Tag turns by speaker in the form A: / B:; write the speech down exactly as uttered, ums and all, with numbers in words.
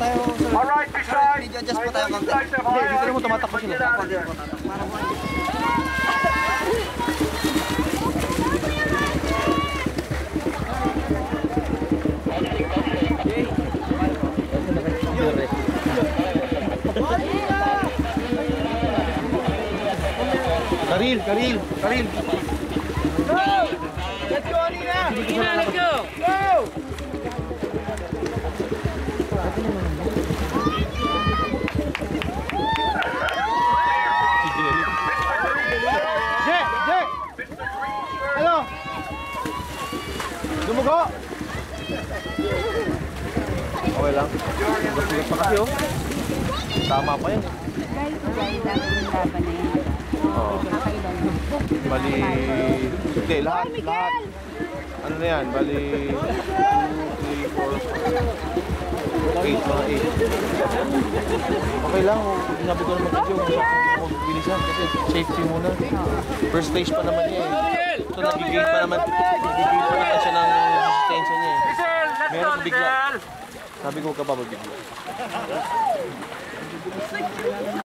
A: tayo, sir.
B: Alright, beside.
A: Medyo adjust pa tayo konti.
C: Hindi, dito mo tumatakbo sila.
A: Para mo.
C: Karil, Karil, Karil.
B: Go! Let's go, Nina!
D: Nina, let's go!
B: Go!
C: Je, Je! Hello! Dumugo! Okay lang. Basigat pa kasi oh. Tama pa yan.
E: Guys, guys, dami ng laban na yan.
C: Oo. Bali... Hindi, lahat, lahat. Ano na yan? Bali... two, three, four, eight, mga eight. Okay lang, sinabi ko naman kasi huwag bilisan kasi safety muna. First stage pa naman niya eh. Ito nagigate pa naman, nagigate pa naman siya ng resistensya niya eh. Meron ko bigla. Sabi ko ka pa mabigla.